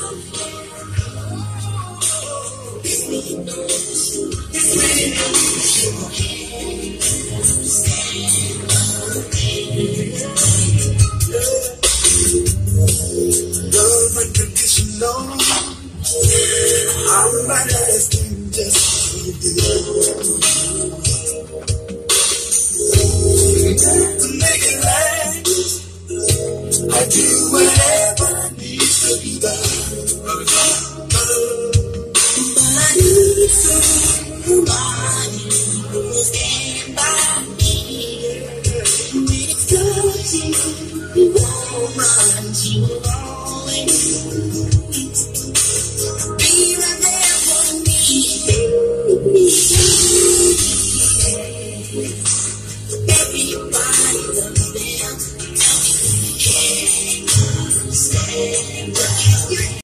Love unconditional. I'm not asking just to make it last. I do whatever needs to be done. But I need somebody who will stand by me. When it's touching, you won't mind, you will always be right there for me. Everybody loves them. Tell me you can't understand.